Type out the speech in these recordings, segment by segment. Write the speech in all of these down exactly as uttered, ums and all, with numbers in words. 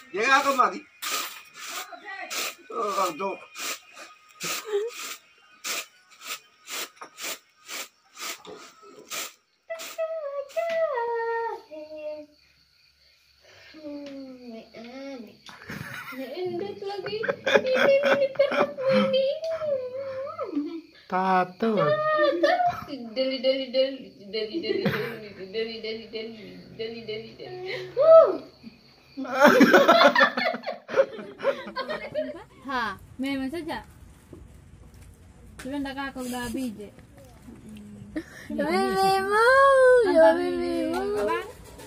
Llega con Mati. Oh, no. Neendet lagi. Ini ini perut ini. Tato. Deli deli deli deli deli deli deli deli deli deli deli deli. Ha, memang saja. Sebentar kakak udah biji. Memang, ya memang.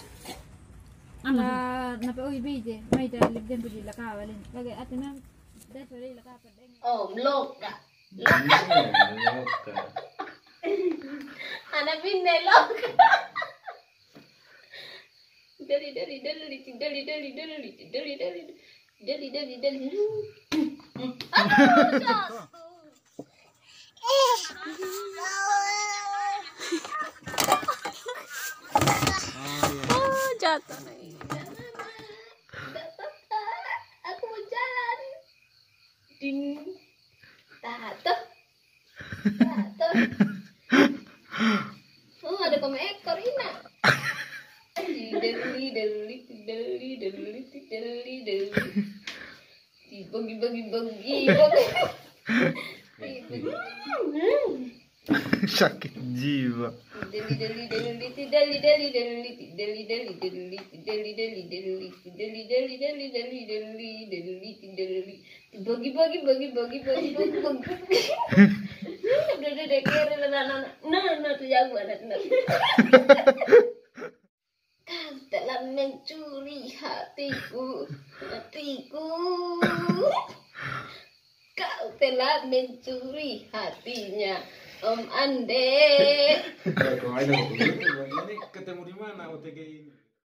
Nah, napa oi biji, mai dah libden budi laka walin. Lagi atina, dah budi laka pedeng. Om loka. Loka. Anak pindah loka. Deli deli deli deli deli deli deli deli deli deli deli. Oh, jatuh nih. Aku mau jalan. Ding. Tato. Tato. Oh, ada koma ekor Ina. Deli deli deli deli deli deli. Bagi bagi bagi bagi. Sakit jiwa. Deli deli deli deli deli deli deli deli deli deli deli deli deli deli deli deli deli deli deli bagi bagi bagi bagi bagi bagi bagi. Udah udah deh kira anak nah nah tuh jago anak anak. Kau telah mencuri hatiku, hatiku. Kau telah mencuri hatinya, Om Ande. Ini ketemu di mana O T G ini?